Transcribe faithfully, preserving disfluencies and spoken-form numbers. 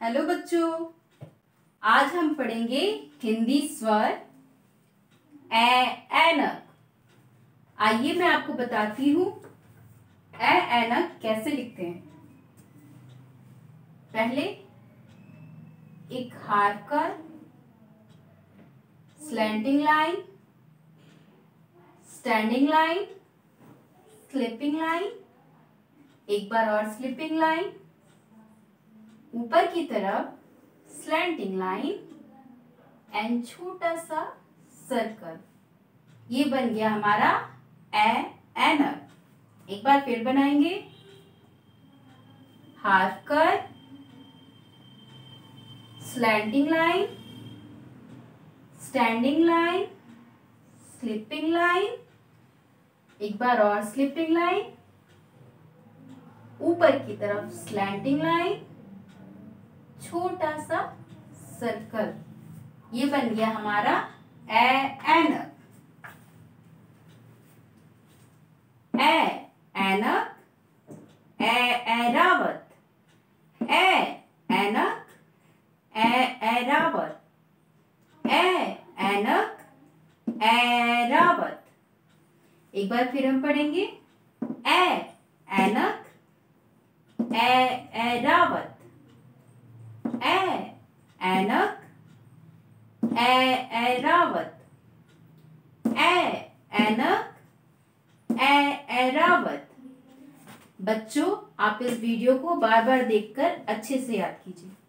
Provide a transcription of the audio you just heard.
Hello बच्चों, आज हम पढ़ेंगे हिंदी स्वर ए ऐनक। आइए मैं आपको बताती हूँ ए ऐनक कैसे लिखते हैं। पहले एक half cut, slanting line, standing line, sleeping line, एक बार और स्लिपिंग लाइन, ऊपर की तरफ स्लैंटिंग लाइन एंड छोटा सा सर्कल। ये बन गया हमारा ए ऐनक। एक बार फिर बनाएंगे। Half cut, slanting line, standing line, sleeping line, एक बार और स्लिपिंग लाइन, ऊपर की तरफ स्लैंटिंग लाइन, छोटा सा सर्कल। ये बन गया हमारा ए ऐनक। ए ऐनक, ए ऐरावत, ए ऐनक, ए ऐरावत, ए ऐनक, ऐरावत। एक बार फिर हम पढ़ेंगे। ए ऐनक, ए ऐरावत, ए ऐनक, ए ऐरावत, ए ऐनक, ए ऐरावत। बच्चों, आप इस वीडियो को बार बार देखकर अच्छे से याद कीजिए।